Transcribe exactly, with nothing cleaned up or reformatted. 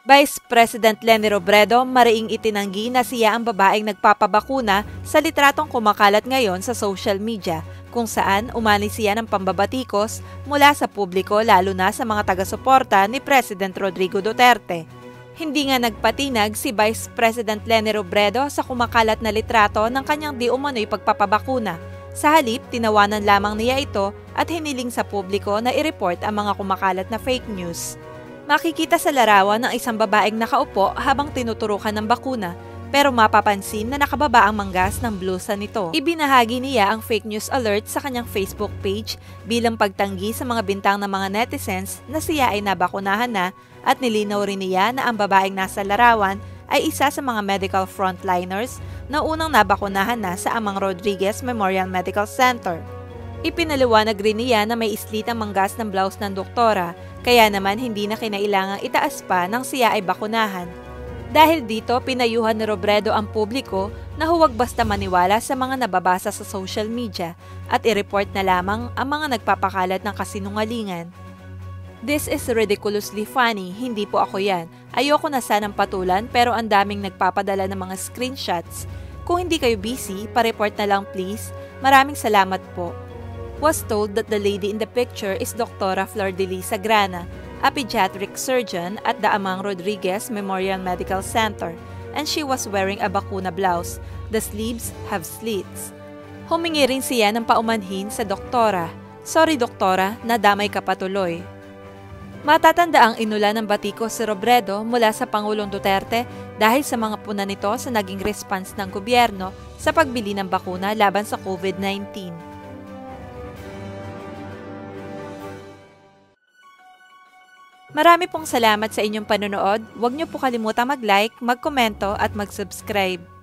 Vice President Leni Robredo mariing itinanggi na siya ang babaeng nagpapabakuna sa litratong kumakalat ngayon sa social media, kung saan umani siya ng pambabatikos mula sa publiko lalo na sa mga taga-suporta ni President Rodrigo Duterte. Hindi nga nagpatinag si Vice President Leni Robredo sa kumakalat na litrato ng kanyang di umano'y pagpapabakuna. Sa halip, tinawanan lamang niya ito at hiniling sa publiko na i-report ang mga kumakalat na fake news. Makikita sa larawan ng isang babaeng nakaupo habang tinuturukan ng bakuna, pero mapapansin na nakababa ang manggas ng blusa nito. Ibinahagi niya ang fake news alert sa kanyang Facebook page bilang pagtanggi sa mga bintang ng mga netizens na siya ay nabakunahan na, at nilinaw rin niya na ang babaeng nasa larawan ay isa sa mga medical frontliners na unang nabakunahan na sa Amang Rodriguez Memorial Medical Center. Ipinaliwanag rin niya na may islit ang manggas ng blouse ng doktora, kaya naman hindi na kinailangang itaas pa nang siya ay bakunahan. Dahil dito, pinayuhan ni Robredo ang publiko na huwag basta maniwala sa mga nababasa sa social media at i-report na lamang ang mga nagpapakalat ng kasinungalingan. "This is ridiculously funny, hindi po ako yan. Ayoko na sanang patulan pero ang daming nagpapadala ng mga screenshots. Kung hindi kayo busy, pa-report na lang please. Maraming salamat po." Was told that the lady in the picture is Doctora Flor de Lis Sagrana, a pediatric surgeon at the Amang Rodriguez Memorial Medical Center, and she was wearing a bakuna blouse. The sleeves have slits. Humingi rin siya ng paumanhin sa doktora. "Sorry doktora, nadamay ka patuloy." Matatanda ang inulan ng batiko si Robredo mula sa Pangulong Duterte dahil sa mga puna nito sa naging response ng gobyerno sa pagbili ng bakuna laban sa COVID nineteen. Marami pong salamat sa inyong panonood. Huwag niyo po kalimutang mag-like, mag-komento at mag-subscribe.